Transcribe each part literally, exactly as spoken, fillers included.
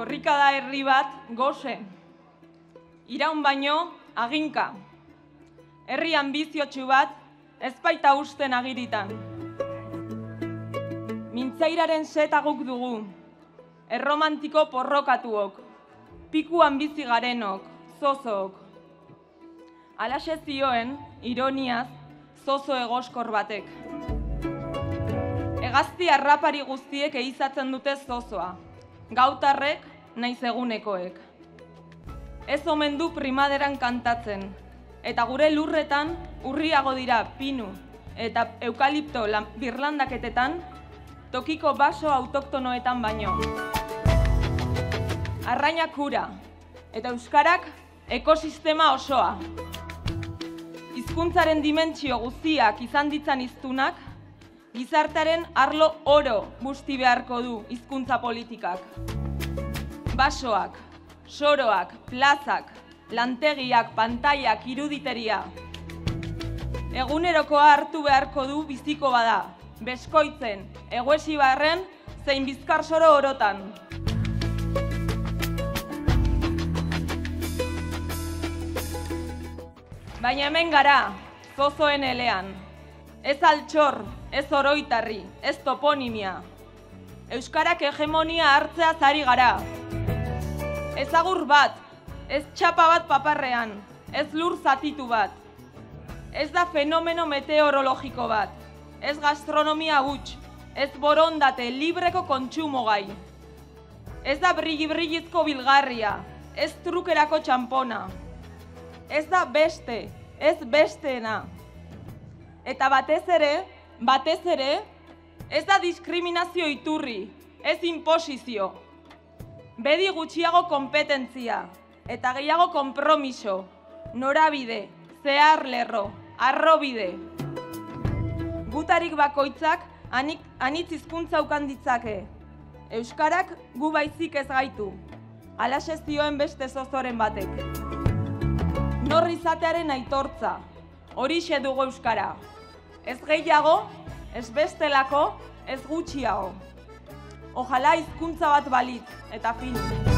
Korrika da herri bat gose, iraun baino aginka, herri ambiziotsu bat ez baita usten agiritan. Mintzairaren setaguk dugu, erromantiko porrokatuok, piku ambizi garenok, zozook. Alaxe zioen, ironiaz, zozo egoskor batek. Hegazti harrapari guztiek ehizatzen dute zozoa, gautarrek naiz egunekoek. Ez omen du primaderan kantatzen, eta gure lurretan urriago dira pinu eta eukalipto birlandaketetan tokiko baso autoktonoetan baino. Arrainak hura, eta euskarak ekosistema osoa. Hizkuntzaren dimentsio guztiak izan ditzan hiztunak, gizartearen arlo oro busti beharko du hizkuntza politikak. Basoak, soroak, plazak, lantegiak, pantailak, iruditeria. Egunerokoa hartu beharko du biziko bada, Beskoitzen, Eguesibarren, zein Bizkarsoro orotan. Baina hemen gara, zozoen elean. Ez altxor, ez oroitarri, ez toponimia. Euskarak hegemonia hartzea zari gara. Ez agur bat, ez txapa bat paparrean, ez lur zatitu bat. Ez da fenomeno meteorologiko bat, ez gastronomia huts, ez borondate libreko kontsumo gai. Ez da brilli-brillizko bilgarria, ez trukerako txampona. Ez da beste, ez besteena. Eta batez ere, batez ere, ez da diskriminazio iturri, ez inposizio. Bedi gutxiago kompetentzia, eta gehiago konpromiso, norabide, zehar lerro, arrobide. Gutarik bakoitzak anitz hizkuntza ukan ditzake. Euskarak gu baizik ez gaitu, alaxe zioen beste zozoren batek. Nor izatearen aitortza, horixe dugu euskara. Ez gehiago, ez bestelako, ez gutxiago. Ojala hizkuntza bat balit, eta fin.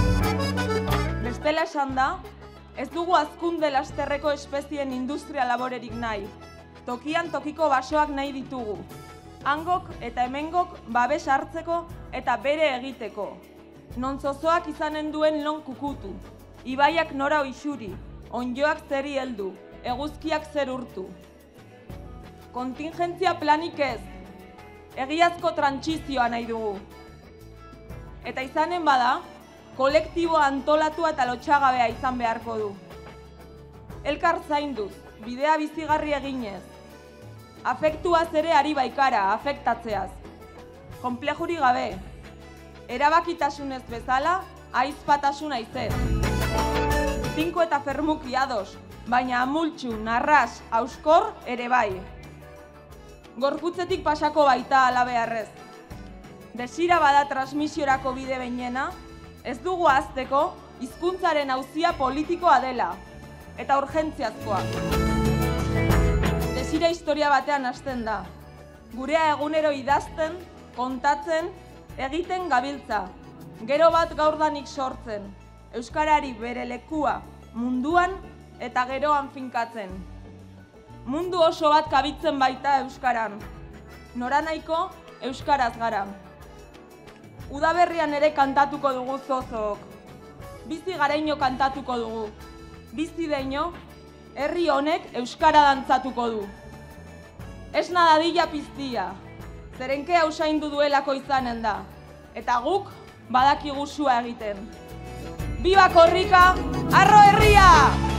Bestela esan da, ez dugu hazkunde lasterreko espezien industria laborerik nahi. Tokian tokiko basoak nahi ditugu. Hangok eta hemengok babes hartzeko eta bere egiteko. Non zozoak izanen duen lon kukutu, ibaiak nora oixuri, onjoak zeri heldu, eguzkiak zer urtu. Kontingentzia planik ez, egiazko trantsizioa nahi dugu. Eta izanen bada, kolektiboa antolatua eta lotxagabea izan beharko du. Elkar zainduz, bidea bizigarri eginez. Afektuaz ere ari baikara, afektatzeaz. Konplejuri gabe, erabakitasunez bezala, aizpatasuna izez. Tinko eta fermuki ados, baina amultxu, narras, auskor ere bai. Gorputzetik pasako baita alabearrez. Desira bada transmisiorako bide behinena, ez dugu azteko hizkuntzaren auzia politikoa dela, eta urgentziazkoa. Desira historia batean hasten da. Gurea egunero idazten, kontatzen, egiten gabiltza. Gero bat gaurdanik sortzen. Euskarari bere lekua munduan eta geroan finkatzen. Mundu oso bat kabitzen baita euskaran. Noranahiko euskaraz gara. Udaberrian ere kantatuko dugu zozok. Bizi gareino kantatuko dugu. Bizi deino, herri honek euskara dantzatuko du. Ez nadadila piztia, zerenke hausaindu duelako izanen da. Eta guk badakigu sua egiten. Biba Korrika, arro herria!